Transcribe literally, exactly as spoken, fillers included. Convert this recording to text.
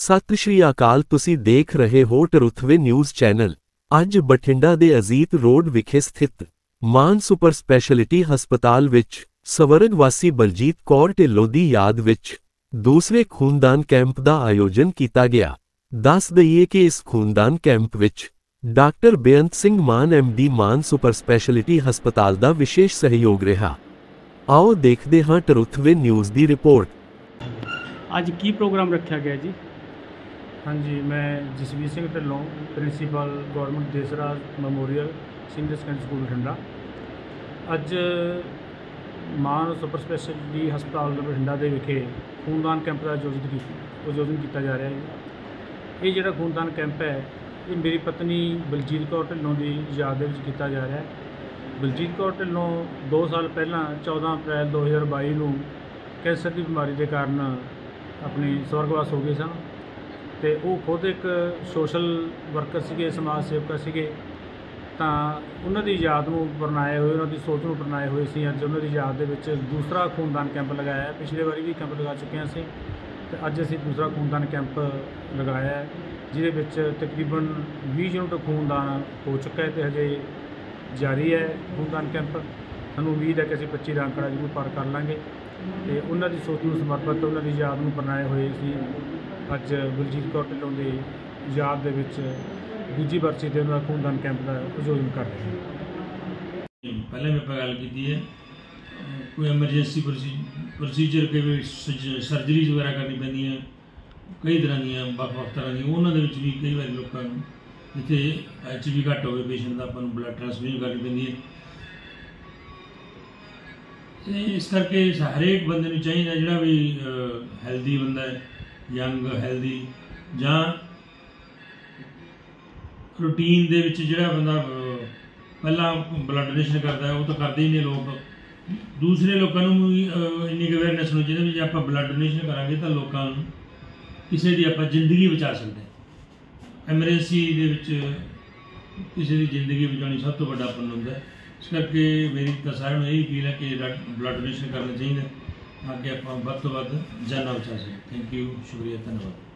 ਸਤਿ ਸ਼੍ਰੀ ਅਕਾਲ, ਤੁਸੀਂ ਦੇਖ ਰਹੇ ਹੋ ਟਰੁਥਵੇ ਨਿਊਜ਼ ਚੈਨਲ। ਅੱਜ ਬਠਿੰਡਾ ਦੇ ਅਜੀਤ ਰੋਡ ਵਿਖੇ ਸਥਿਤ ਮਾਨ ਸੁਪਰ ਸਪੈਸ਼ਲਿਟੀ ਹਸਪਤਾਲ ਵਿੱਚ ਸਵਰਗ ਵਾਸੀ ਬਲਜੀਤ ਕੌਰ ਢਿੱਲੋਂ ਦੀ ਯਾਦ ਵਿੱਚ ਦੂਸਰੇ ਖੂਨਦਾਨ ਕੈਂਪ ਦਾ ਆਯੋਜਨ ਕੀਤਾ ਗਿਆ। ਦੱਸ ਦਈਏ ਕਿ ਇਸ ਖੂਨਦਾਨ ਕੈਂਪ ਵਿੱਚ doctor Beant Singh Mann M D Mann super speciality ਹਸਪਤਾਲ ਦਾ ਵਿਸ਼ੇਸ਼ ਸਹਿਯੋਗ ਰਿਹਾ। ਆਓ ਦੇਖਦੇ ਹਾਂ ਟਰੁਥਵੇ ਨਿਊਜ਼ ਦੀ ਰਿਪੋਰਟ। ਅੱਜ ਕੀ ਪ੍ਰੋਗਰਾਮ ਰੱਖਿਆ ਗਿਆ ਜੀ? हाँ जी, मैं Jasvir Singh Dhillon, principal government Desraj memorial senior secondary school Bathinda. अज मान सुपर स्पैशलिटी हस्पताल बठिंडा के विखे खूनदान कैंप का आयोजित आयोजन किया जा रहा है। ये जो खूनदान कैंप है ये मेरी पत्नी बलजीत कौर ढिल्लों की याद किया जा रहा है। बलजीत कौर ढिल्लों दो साल पहला चौदह अप्रैल दो हज़ार बाई को कैंसर की बीमारी के कारण अपनी स्वर्गवास हो गए सन। तो वो खुद एक सोशल वर्कर से समाज सेवक से तो उन्होंने याद में परनाए हुए उन्होंने सोच में परनाए हुए सी। अज उन्होंने याद के दूसरा खूनदान कैंप लगाया है। पिछले बारी भी कैंप लगा चुके हैं असी, तो अज असी दूसरा खूनदान कैंप लगाया है जिसे तकरीबन बीस यूनिट खूनदान हो चुका है तो हजे जारी है खूनदान कैंप। सूँ उम्मीद है कि असी पच्ची का आंकड़ा जरूर पार कर लाँगे। तो उन्होंने सोच में समर्पित उन्होंने याद में परनाए हुए सी। अज बलजीत कौर ढिल्लों की याद के विच दूजी बरसी से उन्होंने खूनदान कैंप का आयोजन कर रहे हैं। पहले मैं गल की है कोई एमरजेंसी प्रोसीजर कई सर्जरीज वगैरह करनी पैंदी है कई तरह दी वक् वक् तरह दी उन्होंने भी कई बार लोगों जिते एच बी घट हो पेशेंट का अपन ब्लड ट्रांसफ्यूजन करनी पैंदी है। इस करके हरेक बंदे नूं चाहिए जिहड़ा भी हैल्दी बंदा है यंग हैल्दी जां रूटीन दे विच जिहड़ा बंदा पहला ब्लड डोनेशन करता है वो तो करते ही नहीं लोग। दूसरे लोगों को भी इन्नी अवेयरनेस होनी चाहिए भी जो आप ब्लड डोनेशन करांगे तो लोगों किसी की आप जिंदगी बचा सकते हैं। एमरजेंसी दे विच किसी की जिंदगी बचानी सब तो बड़ा पुण्य होंदा है। इस करके मेरी तो सारिਆਂ ਨੂੰ यही अपील है कि ब्लड डोनेशन करना चाहिए ताकि आप वध तो वध जाना बचा सकें। थैंक यू, शुक्रिया, धन्यवाद।